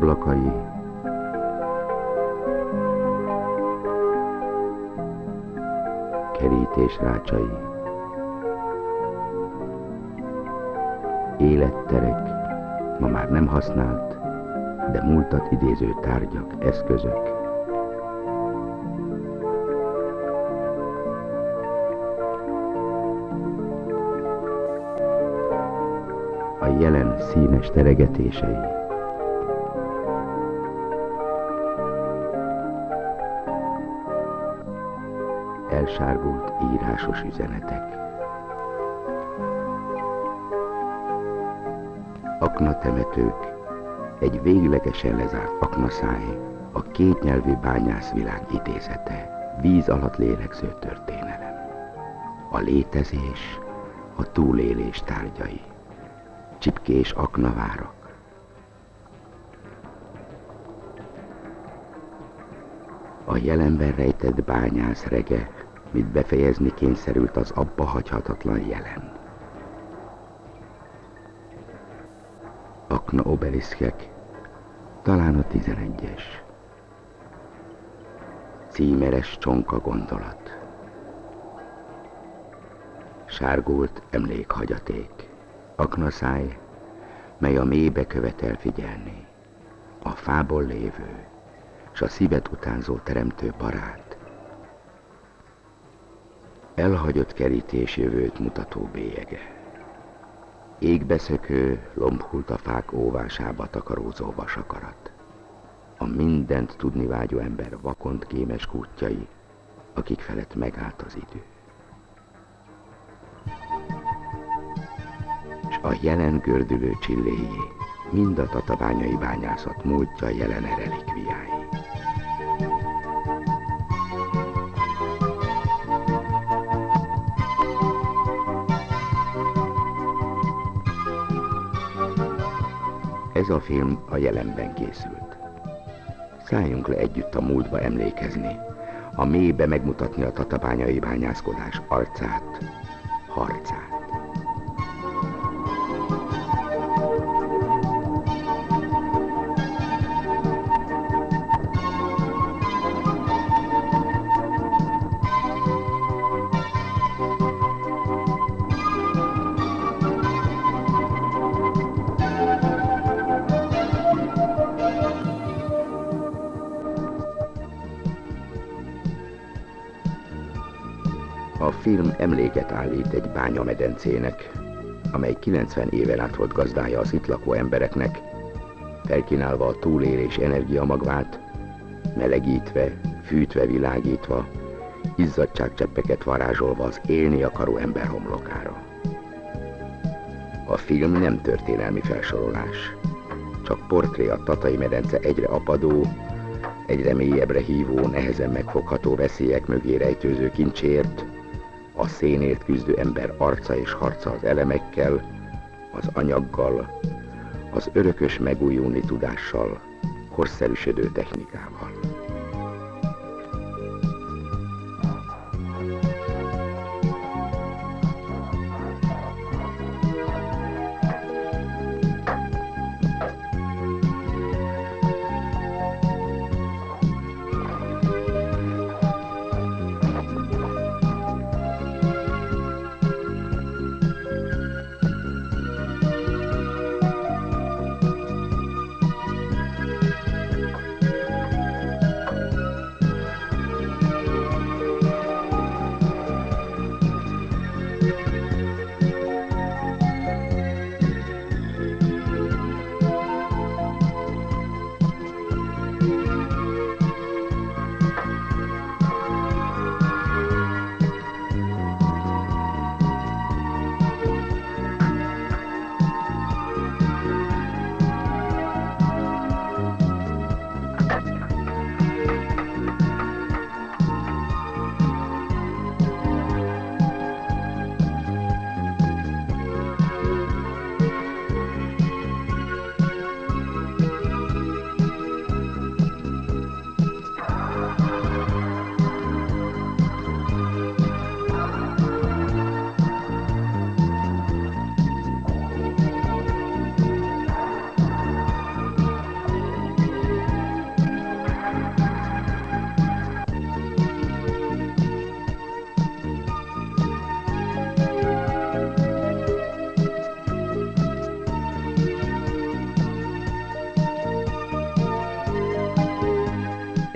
ablakai, kerítésrácsai, életterek, ma már nem használt, de múltat idéző tárgyak, eszközök. A jelen színes teregetései. Elsárgult írásos üzenetek. Aknatemetők, egy véglegesen lezárt aknaszáj, a kétnyelvű bányászvilág idézete, víz alatt lélegző történelem. A létezés, a túlélés tárgyai, csipkés aknavárak. A jelenben rejtett bányász rege, mit befejezni kényszerült az abba hagyhatatlan jelen. Akna obeliszkek, talán a 11-es. Címeres csonka gondolat. Sárgult emlékhagyaték. Aknaszáj, mely a mélybe követel figyelni. A fából lévő, s a szívet utánzó teremtő barát. Elhagyott kerítés jövőt mutató bélyege. Égbeszökő, lombhult a fák óvásába takarózó vasakarat. A mindent tudni vágyó ember vakond kémes kútjai, akik felett megállt az idő. S a jelen gördülő csilléjé, mind a tatabányai bányászat múltja jelen relikviái. Ez a film a jelenben készült. Szálljunk le együtt a múltba emlékezni, a mélybe megmutatni a tatabányai bányászkodás arcát, harcát. A film emléket állít egy bányamedencének, amely 90 éven át volt gazdája az itt lakó embereknek, felkínálva a túlélés energiamagvát, melegítve, fűtve, világítva, izzadságcseppeket varázsolva az élni akaró ember homlokára. A film nem történelmi felsorolás, csak portré a Tatai medence egyre apadó, egyre mélyebbre hívó, nehezen megfogható veszélyek mögé rejtőző kincsért, a szénért küzdő ember arca és harca az elemekkel, az anyaggal, az örökös megújulni tudással, korszerűsödő technikával.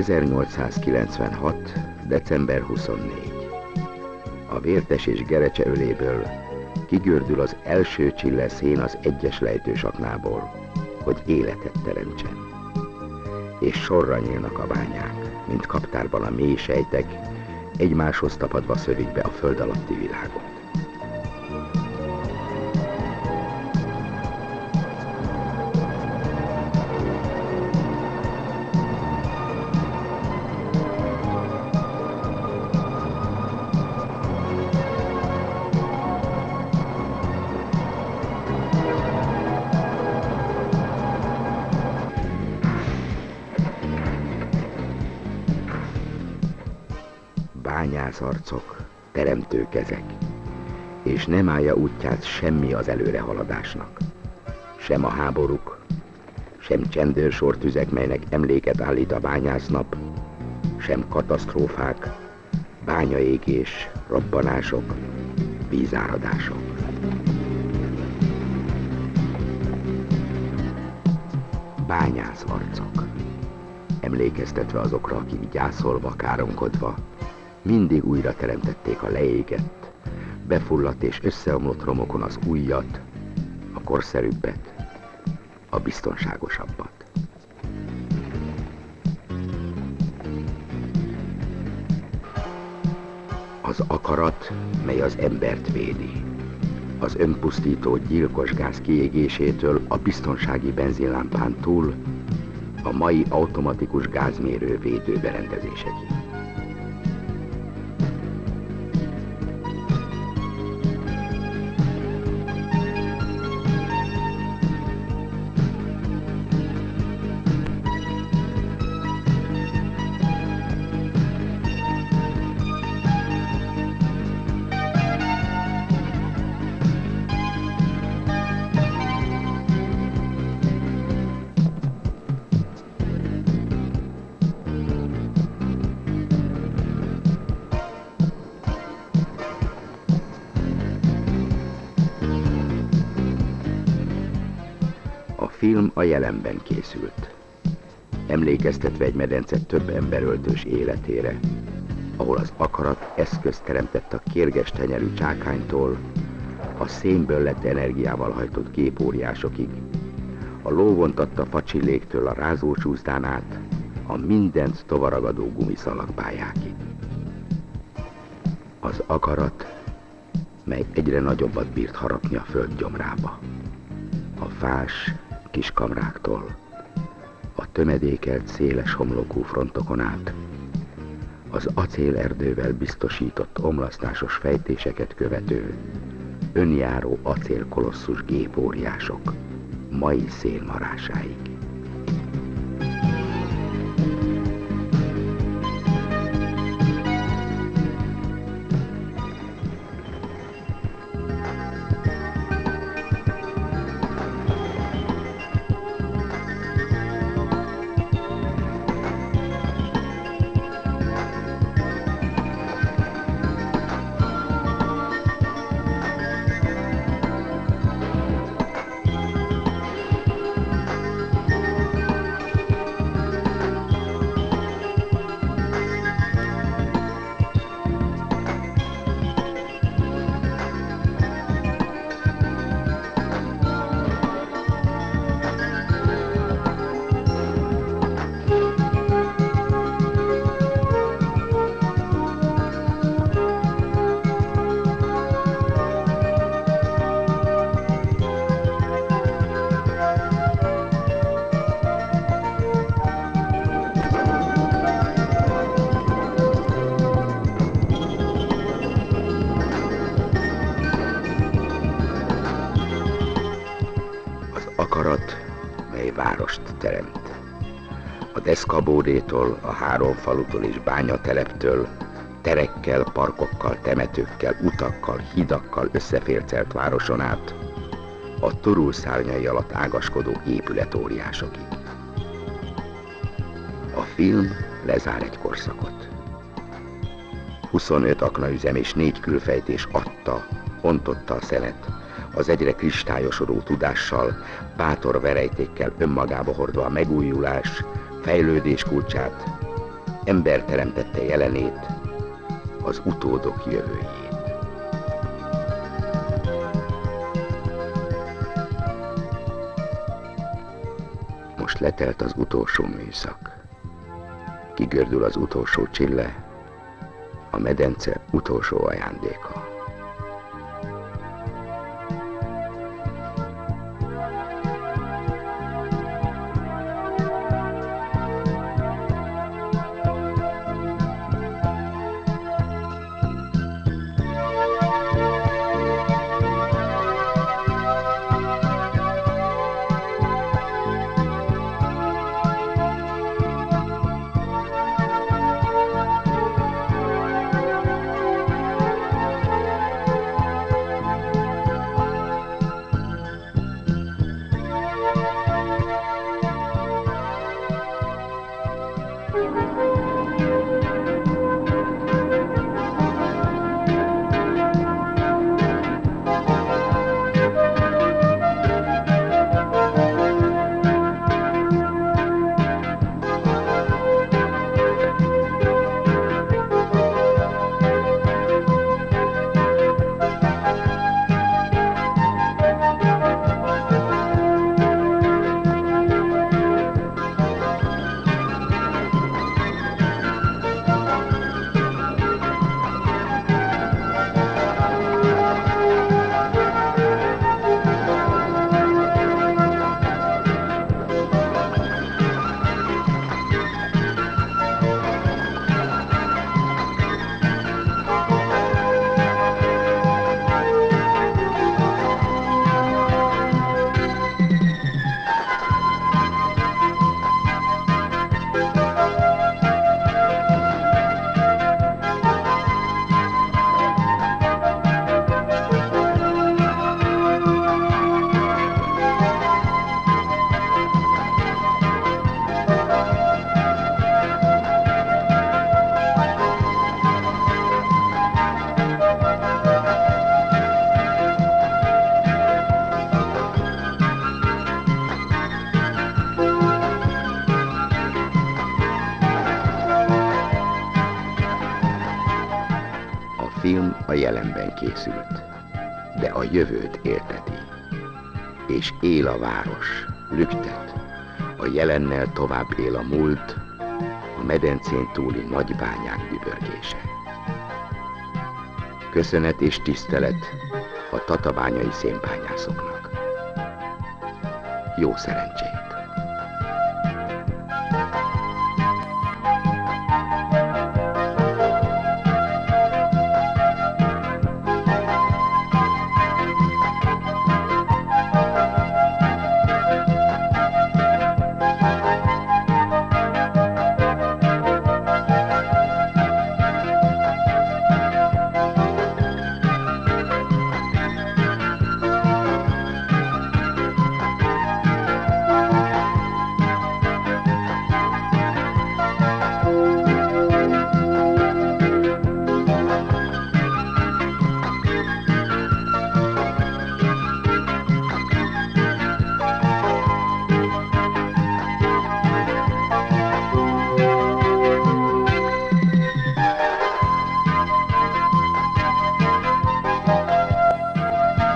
1896. december 24. A Vértes és Gerecse öléből kigördül az első csille szén az egyes lejtősaknából, hogy életet teremtsen. És sorra nyílnak a bányák, mint kaptárban a mély sejtek, egymáshoz tapadva szövik be a föld alatti világot. Bányászarcok, teremtő kezek, és nem állja útját semmi az előrehaladásnak. Sem a háborúk, sem csendőrsortüzek, melynek emléket állít a bányásznap, sem katasztrófák, bányaégés, robbanások, vízáradások. Bányászarcok, emlékeztetve azokra, akik gyászolva, káromkodva, mindig újra teremtették a leégett, befulladt és összeomlott romokon az újat, a korszerűbbet, a biztonságosabbat. Az akarat, mely az embert védi. Az önpusztító gyilkos gáz kiégésétől a biztonsági benzinlámpán túl a mai automatikus gázmérő védőberendezésekig. A film a jelenben készült, emlékeztetve egy medence több emberöltős életére, ahol az akarat eszközt teremtett a kérges tenyerű csákánytól, a szénből lett energiával hajtott gépóriásokig, a lóvontatta facsilléktől a rázócsúszdán át, a mindent tovaragadó gumiszalagpályákig. Az akarat, mely egyre nagyobbat bírt harapni a föld gyomrába. A fás kis kamráktól, a tömedékelt széles homlokú frontokon át, az acélerdővel biztosított omlasztásos fejtéseket követő, önjáró acélkolosszus gépóriások mai szélmarásáig. Akarat, mely várost teremt. A Deszkabódétól, a Három falutól és Bányateleptől, terekkel, parkokkal, temetőkkel, utakkal, hidakkal összefércelt városon át, a Turul szárnyai alatt ágaskodó épületóriásokig. A film lezár egy korszakot. 25 aknaüzem és 4 külfejtés adta, ontotta a szenet, az egyre kristályosodó tudással, bátor verejtékkel önmagába hordva a megújulás, fejlődés kulcsát ember teremtette jelenét, az utódok jövőjét. Most letelt az utolsó műszak. Kigördül az utolsó csille, a medence utolsó ajándéka. A film a jelenben készült, de a jövőt élteti. És él a város, lüktet, a jelennel tovább él a múlt, a medencén túli nagybányák dübörgése. Köszönet és tisztelet a tatabányai szénbányászoknak. Jó szerencsét!